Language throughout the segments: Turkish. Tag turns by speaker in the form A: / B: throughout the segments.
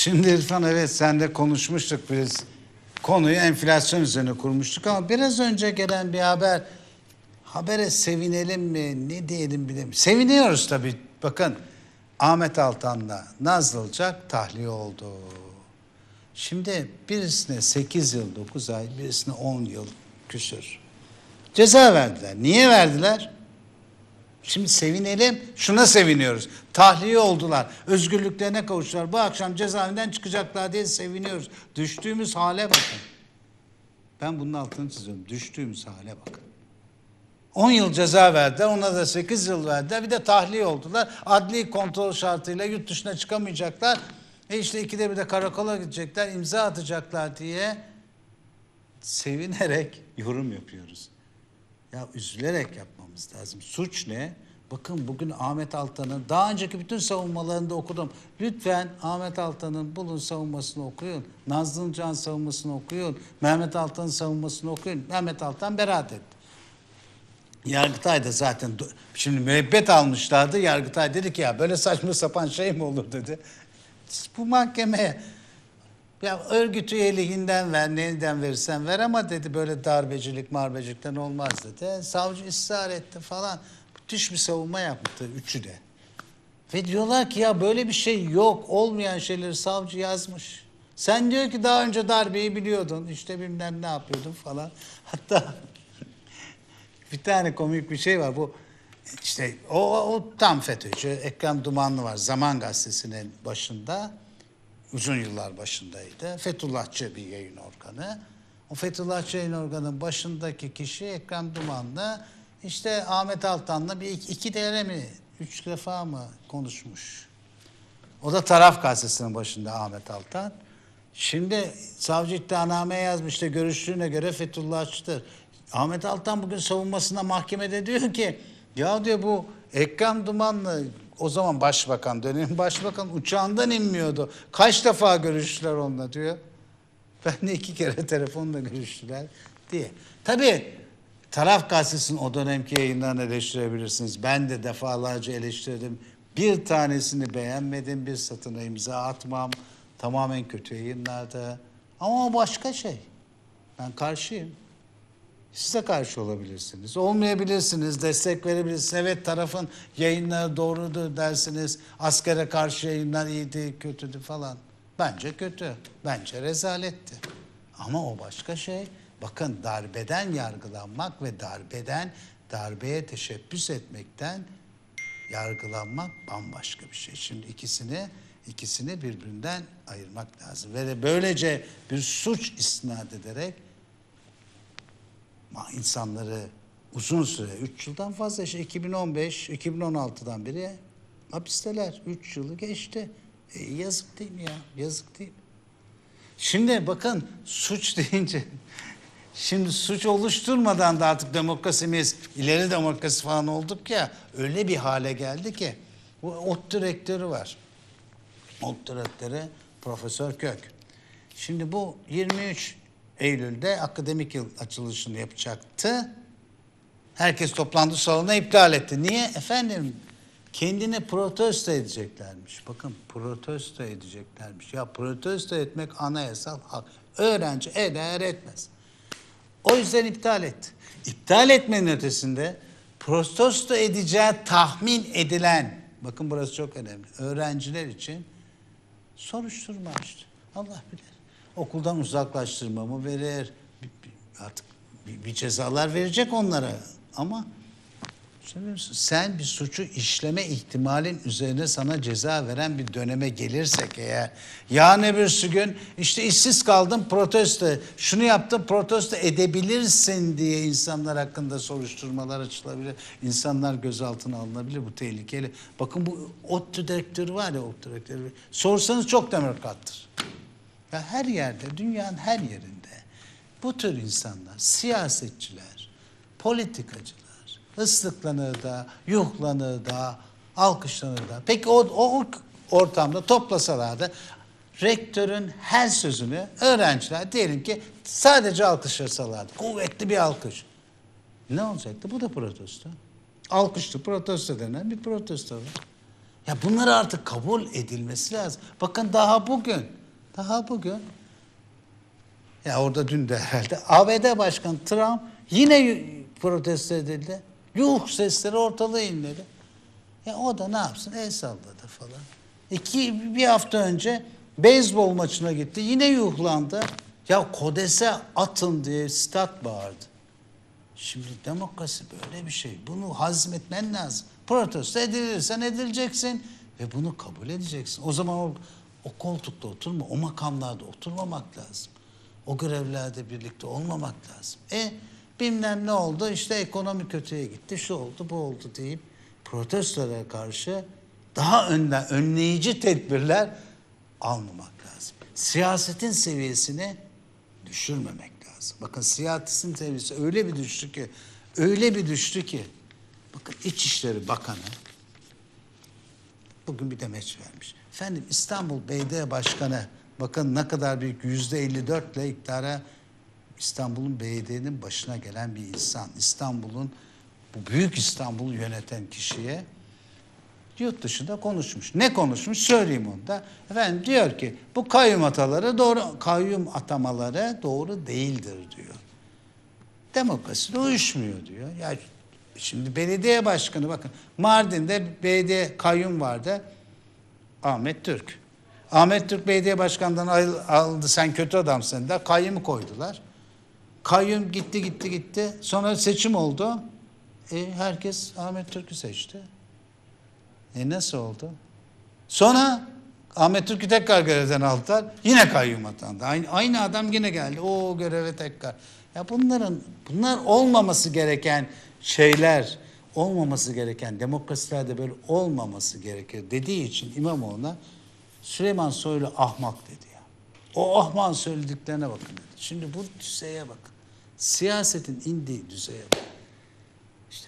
A: Şimdi İrfan, evet, sen de konuşmuştuk biz. Konuyu enflasyon üzerine kurmuştuk ama biraz önce gelen bir habere sevinelim mi ne diyelim bilemiyorum. Seviniyoruz tabii. Bakın, Ahmet Altan'la Nazlı Ilıcak tahliye oldu. Şimdi birisine 8 yıl 9 ay, birisine 10 yıl küsür ceza verdiler. Niye verdiler? Şimdi sevinelim, şuna seviniyoruz. Tahliye oldular, özgürlüklerine kavuştular. Bu akşam cezaevinden çıkacaklar diye seviniyoruz. Düştüğümüz hale bakın. Ben bunun altını çiziyorum. Düştüğümüz hale bakın. 10 yıl ceza verdiler, ona da 8 yıl verdiler. Bir de tahliye oldular. Adli kontrol şartıyla yurt dışına çıkamayacaklar. İşte ikide bir de karakola gidecekler, imza atacaklar diye sevinerek yorum yapıyoruz. Ya üzülerek yapmamız lazım. Suç ne? Bakın, bugün Ahmet Altan'ın daha önceki bütün savunmalarında okudum. Lütfen Ahmet Altan'ın bulun savunmasını okuyun. Nazlı Ilıcak'ın savunmasını okuyun. Mehmet Altan'ın savunmasını okuyun. Mehmet Altan beraat etti. Yargıtay da zaten şimdi müebbet almışlardı. Yargıtay dedi ki ya böyle saçma sapan şey mi olur dedi. Bu mahkemeye ya örgüt üyeliğinden ver, neyden verirsen ver ama dedi böyle darbecilik marbecilikten olmaz dedi. Savcı ısrar etti falan. Müthiş bir savunma yaptı üçü de. Ve diyorlar ki ya böyle bir şey yok. Olmayan şeyleri savcı yazmış. Sen diyor ki daha önce darbeyi biliyordun. İşte bilmem ne yapıyordun falan. Hatta bir tane komik bir şey var. Bu işte o tam FETÖ'cü. Ekrem Dumanlı var. Zaman Gazetesi'nin başında. Uzun yıllar başındaydı. Fethullahçı bir yayın organı. O Fethullahçı yayın organının başındaki kişi Ekrem Dumanlı. İşte Ahmet Altan'la bir iki kere mi, 3 defa mı konuşmuş. O da Taraf Gazetesi'nin başında Ahmet Altan. Şimdi savcı iddianameye yazmış, işte görüştüğüne göre Fethullahçıdır. Ahmet Altan bugün savunmasında mahkemede diyor ki ya diyor bu Ekrem Dumanlı o zaman başbakan, dönemin başbakan uçağından inmiyordu. Kaç defa görüştüler onunla diyor. Ben de 2 kere telefonla görüştüler diye. Tabii Taraf Gazetesi'nin o dönemki yayınlarını eleştirebilirsiniz. Ben de defalarca eleştirdim. Bir tanesini beğenmedim, bir satına imza atmam. Tamamen kötü yayınlardı. Ama o başka şey. Ben karşıyım. Siz de karşı olabilirsiniz. Olmayabilirsiniz, destek verebilirsiniz. Evet, tarafın yayınları doğrudur dersiniz. Askere karşı yayınlar iyiydi, kötüydü falan. Bence kötü. Bence rezaletti. Ama o başka şey. Bakın, darbeden yargılanmak ve darbeye teşebbüs etmekten yargılanmak bambaşka bir şey. Şimdi ikisini birbirinden ayırmak lazım. Ve böylece bir suç isnat ederek insanları uzun süre, 3 yıldan fazla, işte 2015, 2016'dan beri hapisteler. 3 yılı geçti. Yazık değil mi ya? Yazık değil mi? Şimdi bakın, suç deyince şimdi suç oluşturmadan da artık demokrasimiz, ileri demokrasi falan olduk ya, öyle bir hale geldi ki bu ODTÜ direktörü var. ODTÜ direktörü Profesör Kök. Şimdi bu 23 Eylül'de akademik yıl açılışını yapacaktı. Herkes toplandı salona, iptal etti. Niye? Efendim, kendini protesto edeceklermiş. Bakın, protesto edeceklermiş. Ya protesto etmek anayasal hak. Öğrenci eder etmez. O yüzden iptal etti. İptal etmenin ötesinde protesto edeceği tahmin edilen, bakın burası çok önemli, öğrenciler için soruşturma açtı. Allah bilir. Okuldan uzaklaştırma mı verir? Artık bir cezalar verecek onlara. Ama sen bir suçu işleme ihtimalin üzerine sana ceza veren bir döneme gelirsek eğer, yarın öbürsü gün işte işsiz kaldım protesto, şunu yaptım protesto edebilirsin diye insanlar hakkında soruşturmalar açılabilir. İnsanlar gözaltına alınabilir. Bu tehlikeli. Bakın, bu ODTÜ direktörü var ya, ODTÜ direktörü. Sorsanız çok demokrattır. Ya her yerde, dünyanın her yerinde bu tür insanlar, siyasetçiler, politikacılar ıslıklanır da, yuhlanır da, alkışlanır da. Peki o ortamda toplasalar da rektörün her sözünü öğrenciler diyelim ki sadece alkışlasalardı. Kuvvetli bir alkış. Ne olacaktı? Bu da protesto. Alkışlı protesto denen bir protesto var. Ya bunları artık kabul edilmesi lazım. Bakın daha bugün ya orada dün de herhalde ABD Başkanı Trump yine protesto edildi. Yuh sesleri ortalığı inledi. Ya o da ne yapsın? El salladı falan. Bir hafta önce beyzbol maçına gitti. Yine yuhlandı. Ya Kodes'e atın diye stat bağırdı. Şimdi demokrasi böyle bir şey. Bunu hazmetmen lazım. Protesto edilirsen edileceksin ve bunu kabul edeceksin. O zaman o koltukta oturma, o makamlarda oturmamak lazım. O görevlerde birlikte olmamak lazım. Bilmem ne oldu, işte ekonomi kötüye gitti, şu oldu, bu oldu deyip protestolara karşı daha önleyici tedbirler almamak lazım. Siyasetin seviyesini düşürmemek lazım. Bakın siyasetin seviyesi öyle bir düştü ki, bakın İçişleri Bakanı bugün bir demeç vermiş. Efendim İstanbul Belediye Başkanı, bakın ne kadar büyük, %54'le iktidara, İstanbul'un belediyenin başına gelen bir insan. Bu büyük İstanbul'u yöneten kişiye yurt dışında konuşmuş. Ne konuşmuş? Söyleyeyim onu da. Efendim diyor ki bu kayyum atamaları doğru değildir diyor. Demokrasiyle uyuşmuyor diyor. Ya şimdi belediye başkanı, bakın Mardin'de belediye kayyum vardı. Ahmet Türk. Ahmet Türk belediye başkanından aldı, sen kötü adamsın da kayyumu koydular. Kayyum gitti. Sonra seçim oldu. Herkes Ahmet Türk'ü seçti. Nasıl oldu? Sonra Ahmet Türk'ü tekrar görevden aldılar. Yine kayyum atandı. Aynı adam yine geldi. O göreve tekrar. Ya bunlar olmaması gereken şeyler, olmaması gereken, demokrasilerde böyle olmaması gerekir dediği için İmamoğlu'na Süleyman Soylu ahmak dedi ya. O ahmakın söylediklerine bakın dedi. Şimdi bu düzeye bakın. Siyasetin indiği düzeye bakın. İşte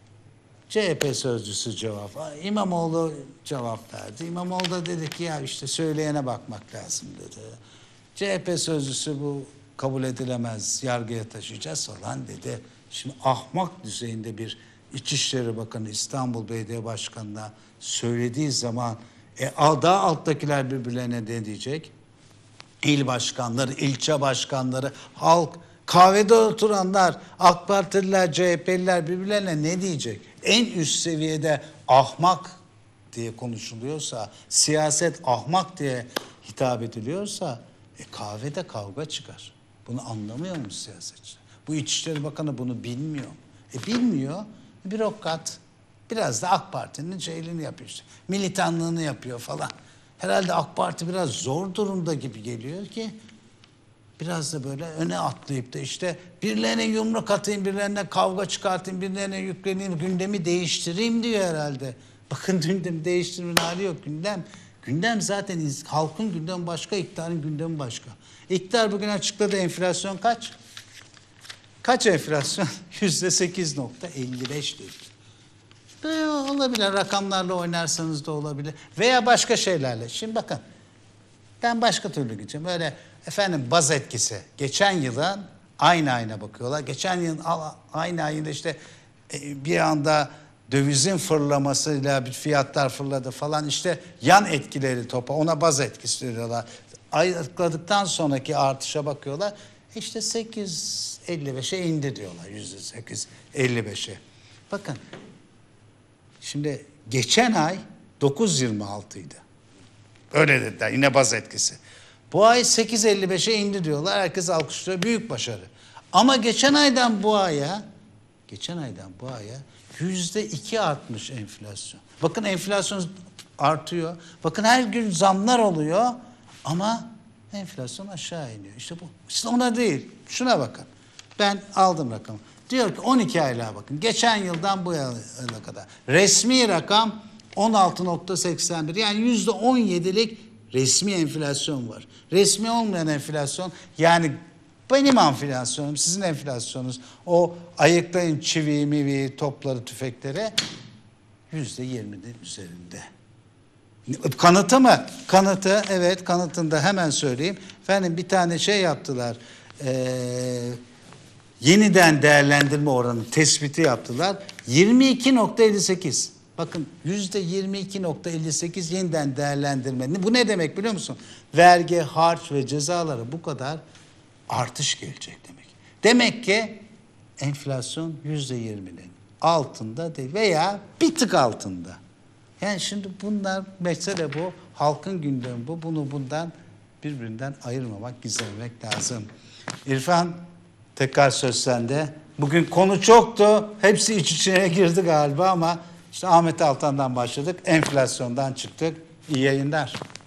A: CHP sözcüsü cevap. İmamoğlu cevap verdi. İmamoğlu da dedi ki ya işte söyleyene bakmak lazım dedi. CHP sözcüsü bu kabul edilemez, yargıya taşıyacağız falan dedi. Şimdi ahmak düzeyinde bir İçişleri Bakanı İstanbul Belediye Başkanı'na söylediği zaman daha alttakiler birbirlerine ne diyecek? İl başkanları, ilçe başkanları, halk, kahvede oturanlar, AK Partililer, CHP'liler birbirlerine ne diyecek? En üst seviyede ahmak diye konuşuluyorsa, siyaset ahmak diye hitap ediliyorsa kahvede kavga çıkar. Bunu anlamıyor mu siyasetçiler? Bu İçişleri Bakanı bunu bilmiyor. Bilmiyor, bürokrat. Biraz da AK Parti'nin şeyini yapıyor işte. Militanlığını yapıyor falan. Herhalde AK Parti biraz zor durumda gibi geliyor ki biraz da böyle öne atlayıp da işte birilerine yumruk atayım, birilerine kavga çıkartayım, birilerine yükleneyim, gündemi değiştireyim diyor herhalde. Bakın gündemi değiştirmenin hali yok. Gündem zaten halkın gündemi başka, iktidarın gündemi başka. İktidar bugün açıkladı, enflasyon kaç? Kaç enflasyon? %8.55 dedi. Böyle olabilir, rakamlarla oynarsanız da olabilir. Veya başka şeylerle. Şimdi bakın, ben başka türlü gideceğim. Öyle efendim baz etkisi. Geçen yılın aynı bakıyorlar. Geçen yılın aynı ayında işte bir anda dövizin fırlamasıyla bir fiyatlar fırladı falan, işte yan etkileri topa, ona baz etkisi diyorlar. Ayıkladıktan sonraki artışa bakıyorlar. İşte 8.55'e indi diyorlar, %8.55'e. Bakın şimdi geçen ay 9.26 idi. Öyle dediler, yine baz etkisi. Bu ay 8.55'e indi diyorlar. Herkes alkışlıyor. Büyük başarı. Ama geçen aydan bu aya %2 artmış enflasyon. Bakın enflasyon artıyor. Bakın her gün zamlar oluyor ama enflasyon aşağı iniyor. İşte bu. İşte ona değil. Şuna bakın. Ben aldım rakamı. Diyor ki 12 aylığa bakın. Geçen yıldan bu yıla kadar. Resmi rakam 16.81. Yani %17'lik resmi enflasyon var. Resmi olmayan enflasyon, yani benim enflasyonum, sizin enflasyonunuz, o ayıklayın çiviyi, miviyi, topları, tüfekleri %20'nin üzerinde. Kanıtı mı? Kanıtı, evet, kanıtını da hemen söyleyeyim. Efendim bir tane şey yaptılar. Yeniden değerlendirme oranı tespiti yaptılar. 22.58. Bakın %22,58 yeniden değerlendirme. Bu ne demek biliyor musun? Vergi, harç ve cezalara bu kadar artış gelecek demek. Demek ki enflasyon %20'nin altında değil veya bir tık altında. Yani şimdi bunlar mesele bu. Halkın gündemi bu. Bunu bundan birbirinden ayırmamak, gizlemek lazım. İrfan, tekrar söz sende. Bugün konu çoktu. Hepsi iç içine girdi galiba ama işte Ahmet Altan'dan başladık. Enflasyondan çıktık. İyi yayınlar.